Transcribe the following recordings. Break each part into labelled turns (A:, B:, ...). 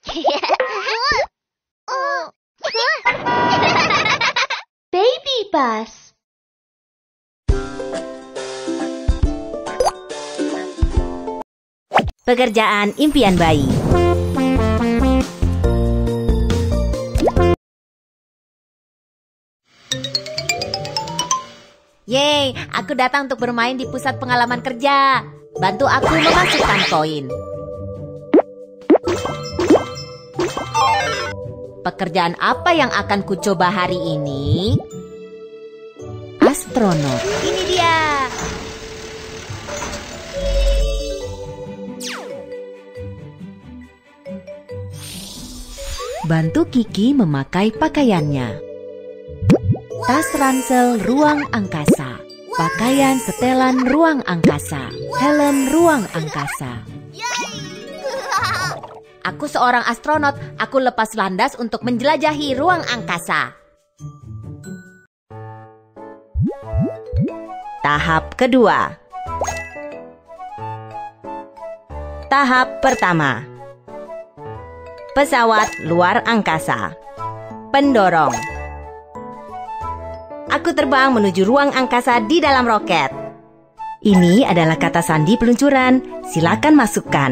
A: Baby bus.
B: Pekerjaan impian bayi. Yeay, aku datang untuk bermain di pusat pengalaman kerja. Bantu aku memasukkan koin. Pekerjaan apa yang akan kucoba hari ini? Astronot. Ini dia. Bantu Kiki memakai pakaiannya. Tas ransel ruang angkasa. Pakaian setelan ruang angkasa. Helm ruang angkasa. Aku seorang astronot. Aku lepas landas untuk menjelajahi ruang angkasa. Tahap kedua. Tahap pertama. Pesawat luar angkasa. Pendorong. Aku terbang menuju ruang angkasa di dalam roket. Ini adalah kata sandi peluncuran. Silakan masukkan.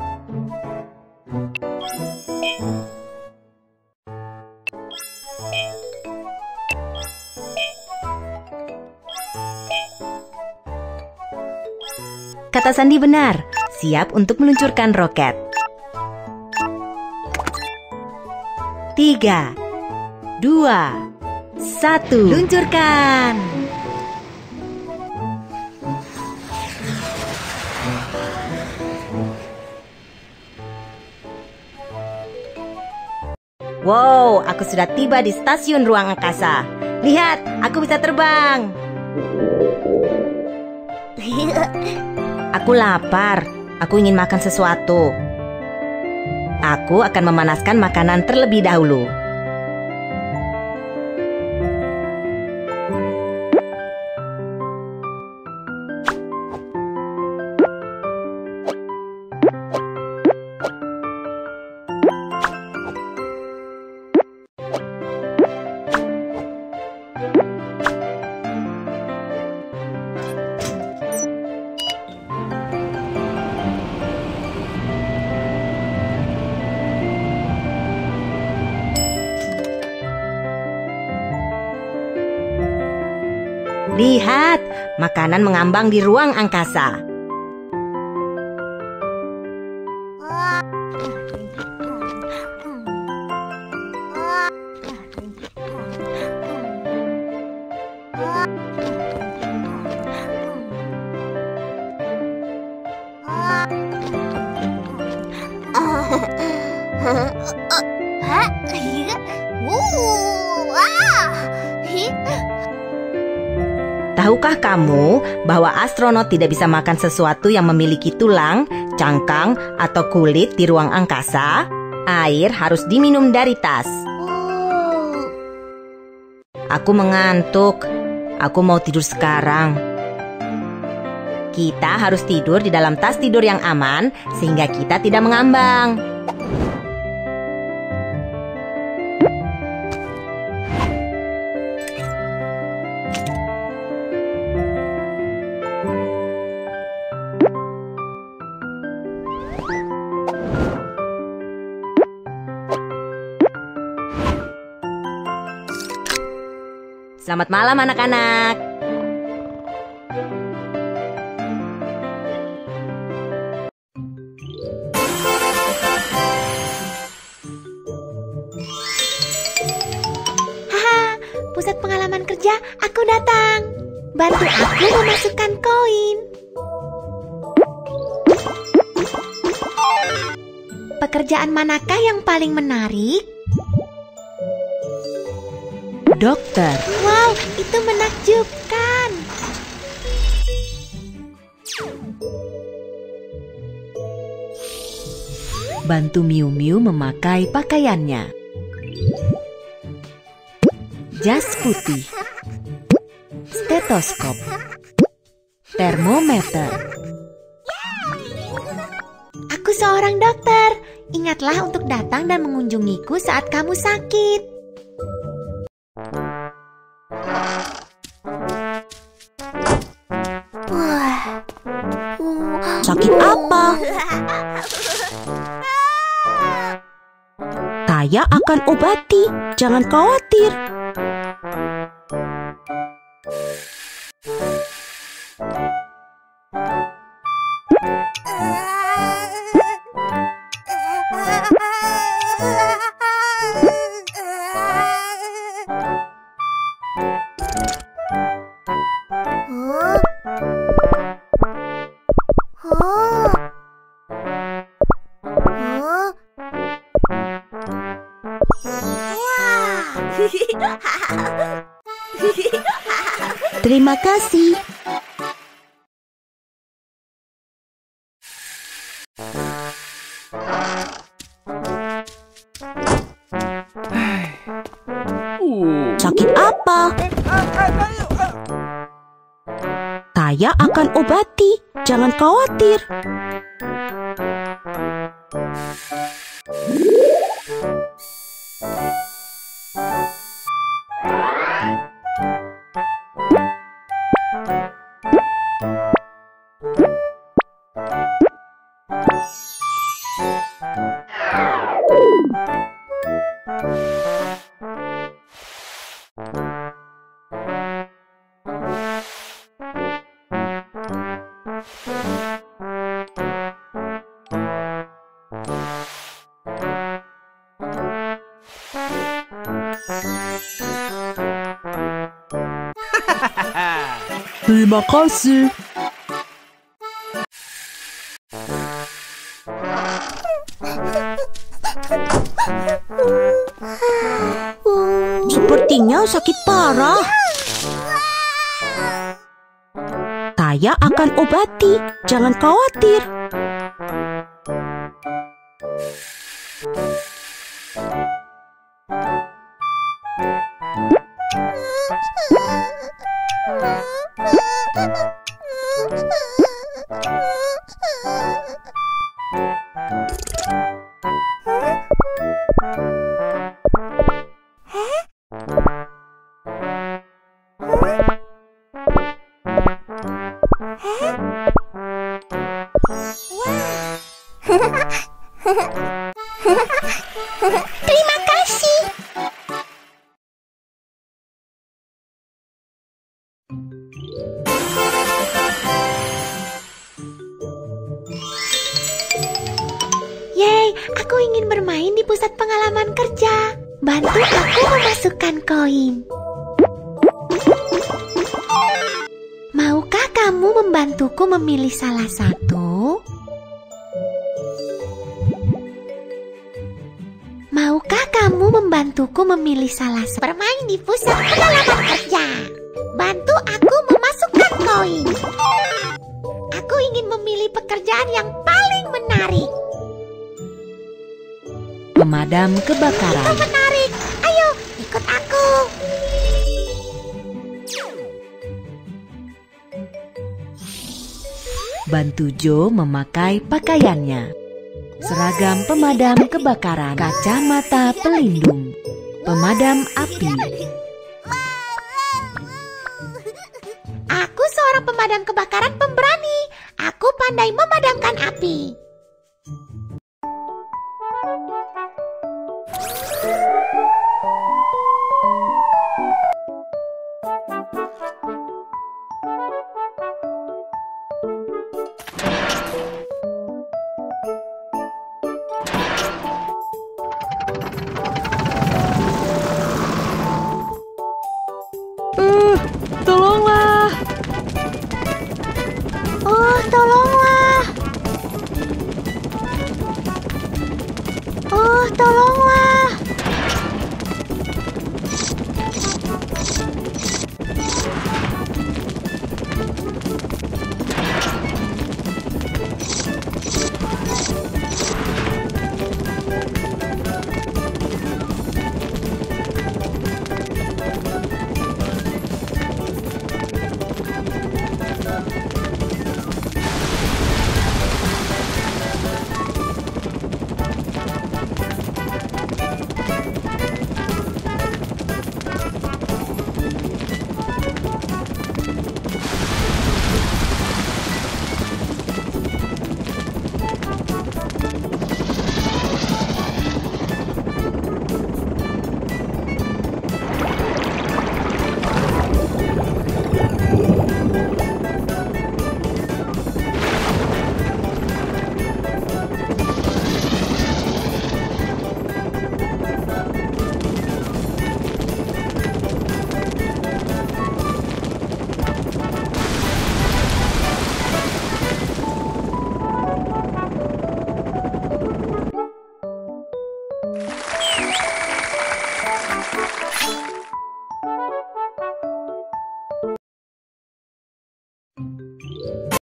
B: Kata sandi benar. Siap untuk meluncurkan roket. 3, 2, 1, luncurkan. Wow, aku sudah tiba di stasiun ruang angkasa. Lihat, aku bisa terbang. Aku lapar. Aku ingin makan sesuatu. Aku akan memanaskan makanan terlebih dahulu. Lihat, makanan mengambang di ruang angkasa. Tahukah kamu bahwa astronot tidak bisa makan sesuatu yang memiliki tulang, cangkang, atau kulit di ruang angkasa? Air harus diminum dari tas. Aku mengantuk. Aku mau tidur sekarang. Kita harus tidur di dalam tas tidur yang aman sehingga kita tidak mengambang. Selamat malam anak-anak.
A: Haha, pusat pengalaman kerja, aku datang. Bantu aku memasukkan koin. Pekerjaan manakah yang paling menarik?
B: Dokter.
A: Wow, itu menakjubkan.
B: Bantu Miu Miu memakai pakaiannya. Jas putih. Stetoskop. Termometer.
A: Aku seorang dokter. Ingatlah untuk datang dan mengunjungiku saat kamu sakit.
C: Sakit apa? Saya akan obati, jangan khawatir. Terima kasih. Sakit apa? Saya akan obati, jangan khawatir. Terima kasih. Sepertinya sakit parah. Saya akan obati, jangan khawatir.
A: Terima kasih. Yeay, aku ingin bermain di pusat pengalaman kerja. Bantu aku memasukkan koin. Maukah kamu membantuku memilih salah satu? Maukah kamu membantuku memilih salah satu? Bermain di pusat pengalaman kerja. Bantu aku memasukkan koin. Aku ingin memilih pekerjaan yang paling menarik.
B: Pemadam kebakaran.
A: Oh, menarik. Ayo, ikut aku.
B: Bantu Joe memakai pakaiannya. Seragam pemadam kebakaran, kacamata pelindung, pemadam api.
A: Aku seorang pemadam kebakaran pemberani. Aku pandai memadamkan api.
C: Tolonglah.
A: Oh, tolonglah. Oh, tolonglah.